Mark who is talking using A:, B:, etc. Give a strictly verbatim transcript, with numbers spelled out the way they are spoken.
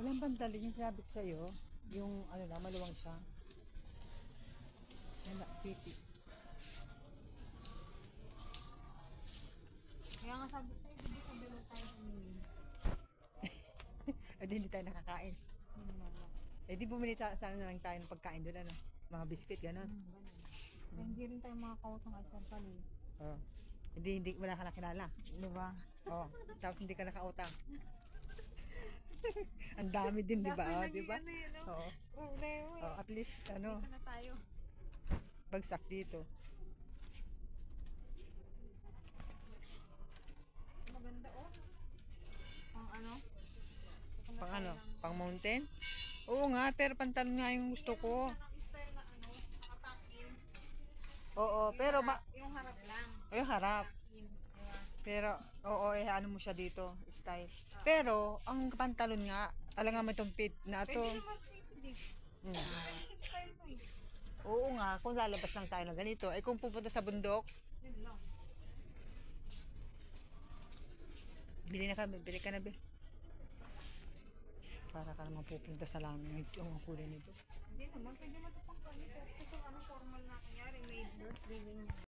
A: Walang bandali yung sabi ko sa'yo. Yung ano na, maluwang siya. Yan na, piti.
B: Kaya nga sabi sa'yo, hindi sabi mo tayo humili.
A: Eh di hindi tayo nakakain.
B: Hmm, wala.
A: Eh di bumili ta sana na lang tayo ng pagkain doon ano. Mga biscuit, gano'n.
B: Hmm, wala. Kaya hindi rin tayo makakautang ay siyempre.
A: Oh. Hindi, hindi, wala ka na kilala.
B: Di ba?
A: Oh, tapos hindi ka nakautang. Ang dami din, di ba? Oh, di ba?
B: Ano yun, no?
A: Oo.
B: Problema eh.
A: Oh, at least, ano,
B: Dito na tayo.
A: bagsak dito.
B: Maganda oh. Pang ano? Pupunta
A: Pang
B: tayo
A: ano?
B: ng-
A: Pang mountain? Oo nga, pero pantalon nga yung gusto ko.
B: Bigyan mo siya ng style na ano, nakatuck-in.
A: Oo, pero ba...
B: Yung harap lang.
A: Ay, harap.
B: Tuck-in, diba?
A: Pero, oo, eh, ano mo siya dito, style. Pero, ang pantalon nga, alangan mo itong fit na ito.
B: Pwede naman fitted eh.
A: Hmm.
B: Basic style ko eh.
A: Oo nga, kung lalabas lang tayo ng ganito. Eh, kung pupunta sa bundok,
B: Yun lang.
A: bili na kami, bili ka na, be. Para ka naman pupunta sa langit yung kulay nito.
B: Hindi naman, pwede naman ito pang ganito. Ito ano, formal na kunyari, may birthday ganyan.